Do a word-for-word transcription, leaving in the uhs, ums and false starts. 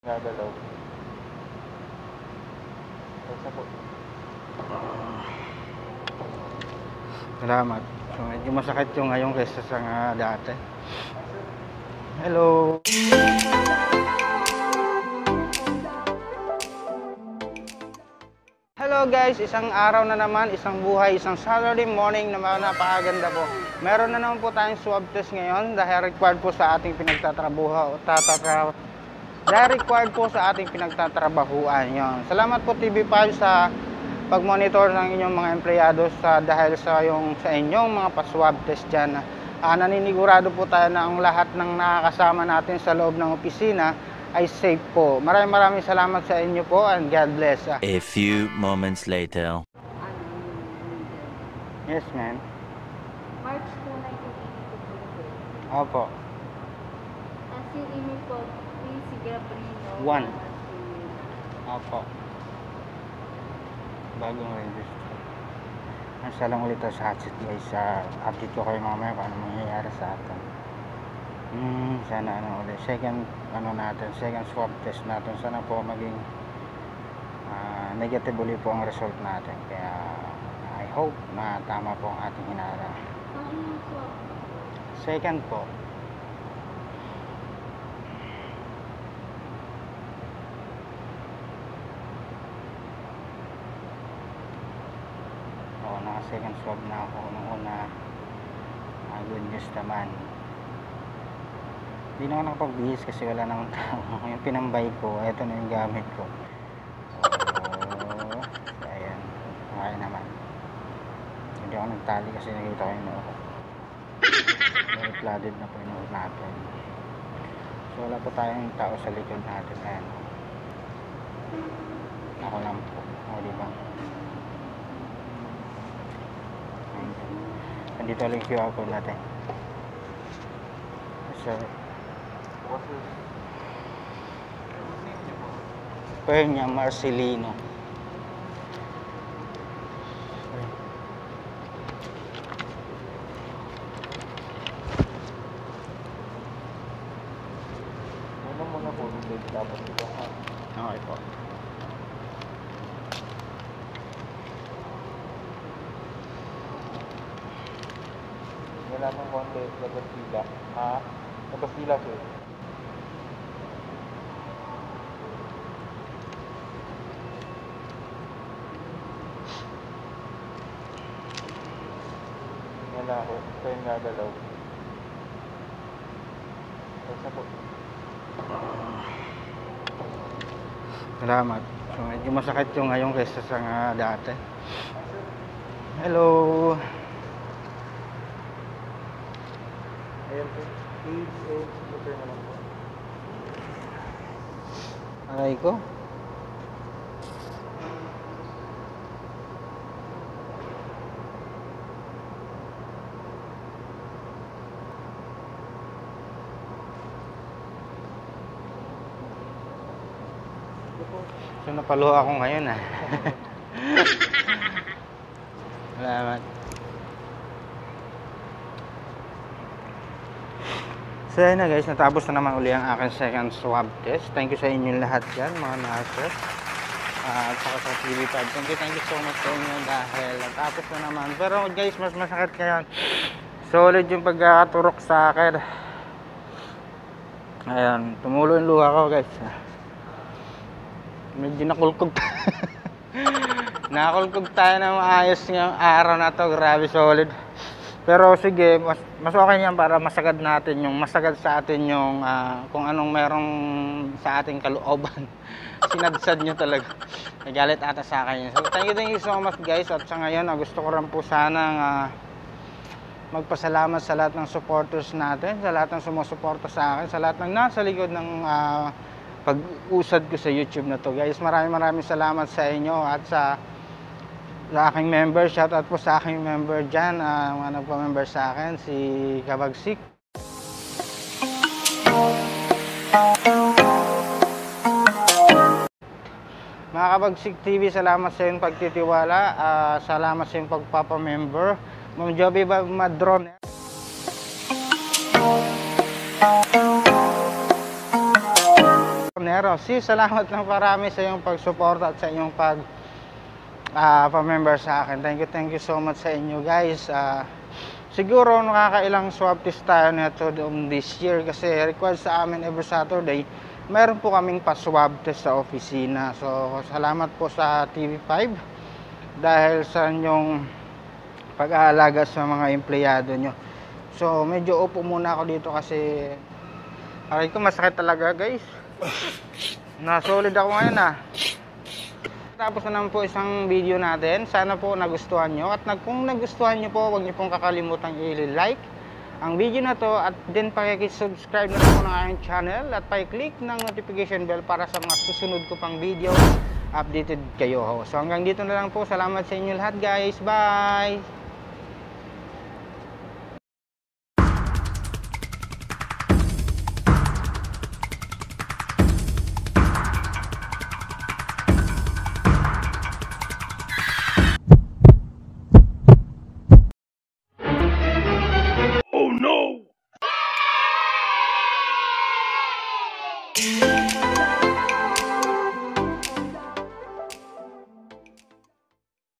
Gagalaw. Basta po. Salamat. So, medyo masakit yung ngayon kaysa sa nga dati. Hello! Hello guys! Isang araw na naman, isang buhay, isang Saturday morning na napakaganda po. Meron na naman po tayong swab test ngayon dahil required po sa ating pinagtatrabuho. Tatatra dahil required po sa ating pinagtatrabahuan yon. Salamat po T V five sa pag-monitor ng inyong mga empleyado sa dahil sa yung sa inyong mga pa-swab test diyan. Uh, naninigurado po tayo na ang lahat ng nakakasama natin sa loob ng opisina ay safe po. Maraming maraming salamat sa inyo po and God bless. Uh. A few moments later. Yes, ma'am. March two, nineteen eighty-two. Opo. Tapos yung email po, please, si Gabriel. One. Opo. Bagong register. Nasa lang ulit sa hotset guys. Sa uh, update ko kayo mamaya kung ano mangyayari sa atin. Hmm, sana ano ulit. Second, ano natin, second swab test natin. Sana po maging uh, negative ulit po ang result natin. Kaya I hope na tama po ang ating hinala. Ang email po? Second po. Oo, naka-second swab na ako. Nung una, uh, good news naman. Hindi na ako nakapag-bihis kasi wala namang tao. Yung pinambay ko, ito na yung gamit ko. So, ayan. Okay naman. Hindi ako nagtali kasi nakita ko yung noo ko. Very flooded na po yung noo natin. So, wala po tayong tao sa likod natin. Ayan. Ako lang po. O, diba? Nandito lang yung Q R code natin. So, Pernia Marcelino. Ano muna po, hindi dapat ito ha. Okay po. Wala nang konti, labas sila. Ha? Labas sila sir. Wala ko, ito yung gagalaw. Basta po. Salamat. So, medyo masakit yung ngayon kaysa sa nga dati. Hello! Ayan po. Age, age, butter na lang po. Aray ko. So, napaluha ako ngayon ah. Salamat. So yun na guys, natapos na naman uli ang aking second swab test. Thank you sa inyo lahat dyan, mga nurses. Uh, at saka sa T V five. Thank you, thank you so much sa inyo dahil natapos na naman. Pero guys, mas masakit kaya. Solid yung pagkaturok sa akin. Ayan, tumulo yung luha ko guys. Medyo nakulkog. Nakulkog tayo ng maayos ngayong araw na to. Grabe solid. Pero sige, mas, mas okay yan para masagad natin yung masagad sa atin yung uh, kung anong merong sa ating kalooban. Sinadsad nyo talaga. Nagalit ata sa akin yun. So thank you, thank you so much guys. At sa ngayon, uh, gusto ko rin po sanang uh, magpasalamat sa lahat ng supporters natin, sa lahat ng sumusuporta sa akin, sa lahat ng nasa likod ng uh, pag-usad ko sa YouTube na to guys. Maraming maraming salamat sa inyo at sa sa aking member. Shoutout po sa aking member dyan, uh, mga nagpa-member sa akin, si Kabagsik. Mga Kabagsik T V, salamat sa iyong pagtitiwala, uh, salamat sa iyong pagpapa-member. Ma'am Joby Madron. meron. Si, salamat ng parami sa iyong pagsuporta at sa iyong pag uh, pa-member sa akin. Thank you, thank you so much sa inyo guys. Uh, siguro nakakailang swab test tayo nito this year kasi required sa amin every Saturday. Meron po kaming pa-swab test sa opisina. So, salamat po sa T V five dahil sa inyong pag-aalaga sa mga empleyado nyo. So, medyo upo muna ako dito kasi aray ko masakit talaga guys. Na-solid ako ngayon ah. Tapos na naman po isang video natin. Sana po nagustuhan nyo. At kung nagustuhan nyo po, huwag nyo pong kakalimutan i-like ang video na to. At din pakikisubscribe na po ng aking channel. At pakiclick ng notification bell para sa mga susunod ko pang video. Updated kayo ho. So hanggang dito na lang po. Salamat sa inyo lahat guys. Bye! Oh no!